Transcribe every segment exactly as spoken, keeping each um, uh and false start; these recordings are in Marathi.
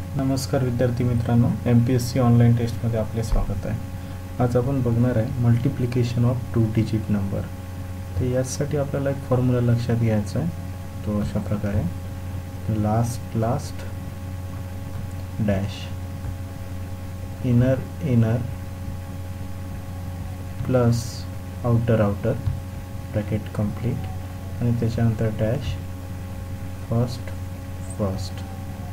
नमस्कार विद्यार्थी मित्रांनो, M P S C online टेस्टमध्ये आपले स्वागत आहे। आज आपण बघणार आहे multiplication of two digit number. तर यासाठी आपल्याला एक फॉर्म्युला लक्षात घ्यायचा आहे, तो अशा प्रकारे last last dash inner inner plus outer outer bracket complete आणि त्याच्यानंतर डॅश फर्स्ट फर्स्ट।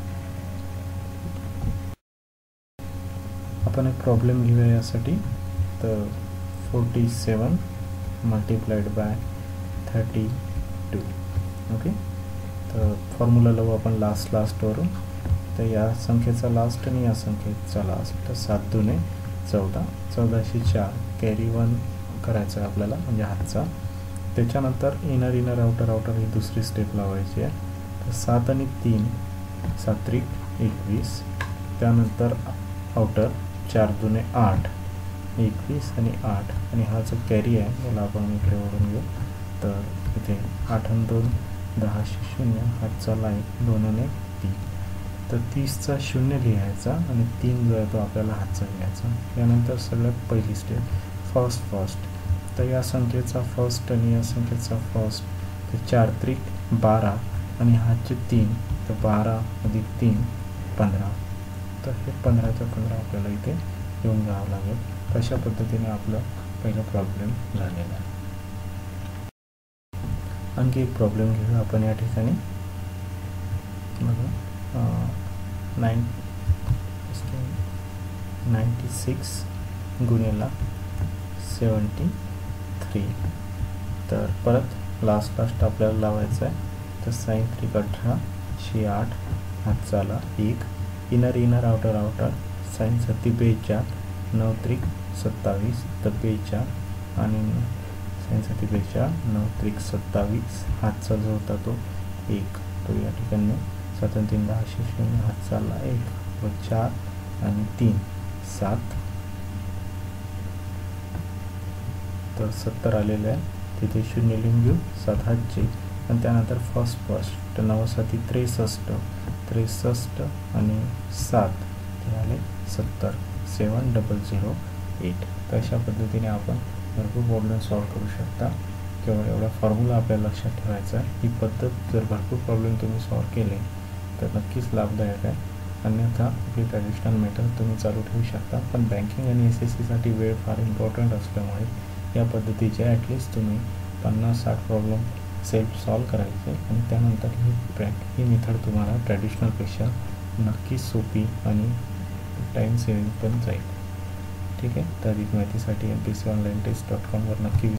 आपण एक प्रॉब्लेम घेऊया यासाठी। तर forty seven multiplied by thirty two. Okay, तर फॉर्म्युला लावू आपण लास्ट लास्टवरून। तर या संख्येचा लास्ट आणि या संख्येचा लास्ट, तर सात दुने चौदा, चौदाशे चार कॅरी वन करायचं आहे आपल्याला, म्हणजे हातचा। त्याच्यानंतर इनर इनर आउटर आउटर ही दुसरी स्टेप लावायची आहे। तर सात आणि तीन सात्रिक एकवीस, त्यानंतर आउटर चार दुने आठ, एकवीस आणि आठ, आणि हा जो कॅरी आहे याला आपण इकडे ओढून घेऊ। तर इथे आठ आणि दोन दहाशे शून्य, हातचा लाईन दोन आणि तीन, तर तीसचा शून्य लिहायचा आणि तीन जो आहे तो आपल्याला हातचा घ्यायचा। यानंतर सगळ्यात पहिली स्टेप फर्स्ट फर्स्ट। तर या संख्येचा फर्स्ट आणि या संख्येचा फर्स्ट, तर चार त्रिक बारा आणि हातचे तीन, तर बारा अधिक तीन पंधरा। तर हे पंधराच्या पंधरा आपल्याला इथे घेऊन जावं लागेल। तशा पद्धतीने आपलं पहिला प्रॉब्लेम झालेला आहे। आणखी एक प्रॉब्लेम घेऊया आपण या ठिकाणी। बघा, नाईन नाईंटी सिक्स गुणिला सेवन्टी थ्री। तर परत लास्ट लास्ट आपल्याला लावायचं आहे। तर साईन त्रिक अठरा, शे आठ, हातचाला एक, inner inner outer outer, sign सत्ती बेचार, नऊ त्रिक सत्तावीस, तर बेचार आणि साईन सत्ती बेचार, नऊ त्रिक सत्तावीस, हातचा जो होता तो एक, तो या ठिकाणी सात तीन दहाशे शून्य, हातचाला एक व चार आणि तीन सात, तर सत्तर आलेलं आहे। तिथे शून्य लिहून घेऊ, सात हातचे, आणि त्यानंतर फर्स्ट फर्स्ट, तर नवसाती त्रेसष्ट, त्रेसष्ट आणि सात, ते आले सत्तर, सेवन डबल झिरो एट। तर अशा पद्धतीने आपण भरपूर प्रॉब्लेम सॉल्व करू शकता। केवळ एवढा फॉर्म्युला आपल्याला लक्षात ठेवायचा आहे। ही पद्धत जर भरपूर प्रॉब्लेम तुम्ही सॉल्व केले तर नक्कीच लाभदायक आहे। अन्यथा आपली ट्रॅडिशनल मेथड तुम्ही चालू ठेवू शकता, पण बँकिंग आणि एस एस सीसाठी वेळ फार इम्पॉर्टंट असल्यामुळे या पद्धतीचे ॲटलिस्ट तुम्ही पन्नास साठ प्रॉब्लेम सेल्फ सॉल्व करायचे, आणि त्यानंतर ही प्रॅक ही मेथड तुम्हाला ट्रॅडिशनलपेक्षा नक्कीच सोपी आणि टाईम सेविंग पण जाईल। ठीक आहे, तर अधिक माहितीसाठी M P S C online test dot कॉमवर नक्की